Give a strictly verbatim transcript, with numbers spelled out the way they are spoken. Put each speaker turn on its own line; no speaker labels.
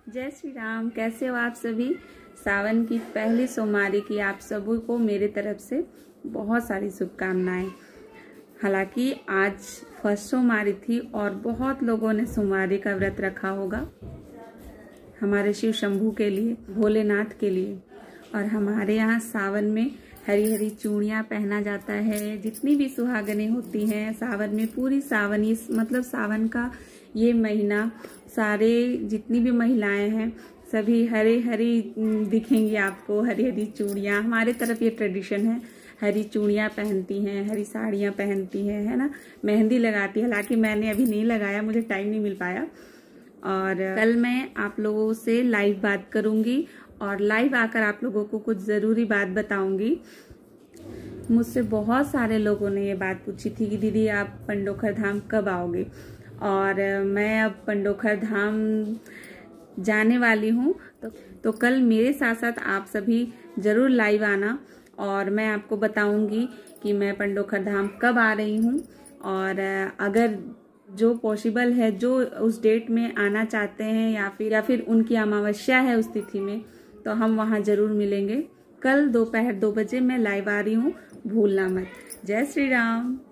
जय श्री राम। कैसे हो आप सभी। सावन की पहली सोमवारी की आप सभी को मेरे तरफ से बहुत सारी शुभकामनाएं। हालांकि आज फर्स्ट सोमवारी थी और बहुत लोगों ने सोमवारी का व्रत रखा होगा हमारे शिव शंभू के लिए, भोलेनाथ के लिए। और हमारे यहाँ सावन में हरी हरी चूड़ियाँ पहना जाता है। जितनी भी सुहागनें होती हैं सावन में, पूरी सावन, इस मतलब सावन का ये महीना सारे जितनी भी महिलाएं हैं सभी हरे हरी दिखेंगी आपको। हरी हरी चूड़ियाँ, हमारे तरफ ये ट्रेडिशन है, हरी चूड़ियाँ पहनती हैं, हरी साड़ियाँ पहनती हैं, है ना। मेहंदी लगाती है, हालांकि मैंने अभी नहीं लगाया, मुझे टाइम नहीं मिल पाया। और कल मैं आप लोगों से लाइव बात करूंगी और लाइव आकर आप लोगों को कुछ ज़रूरी बात बताऊंगी। मुझसे बहुत सारे लोगों ने ये बात पूछी थी कि दीदी आप पंडोखर धाम कब आओगे। और मैं अब पंडोखर धाम जाने वाली हूँ, तो, तो कल मेरे साथ साथ आप सभी ज़रूर लाइव आना और मैं आपको बताऊंगी कि मैं पंडोखर धाम कब आ रही हूँ। और अगर जो पॉसिबल है, जो उस डेट में आना चाहते हैं या फिर या फिर उनकी अमावस्या है उस तिथि में, तो हम वहाँ ज़रूर मिलेंगे। कल दोपहर दो बजे मैं लाइव आ रही हूँ, भूलना मत। जय श्री राम।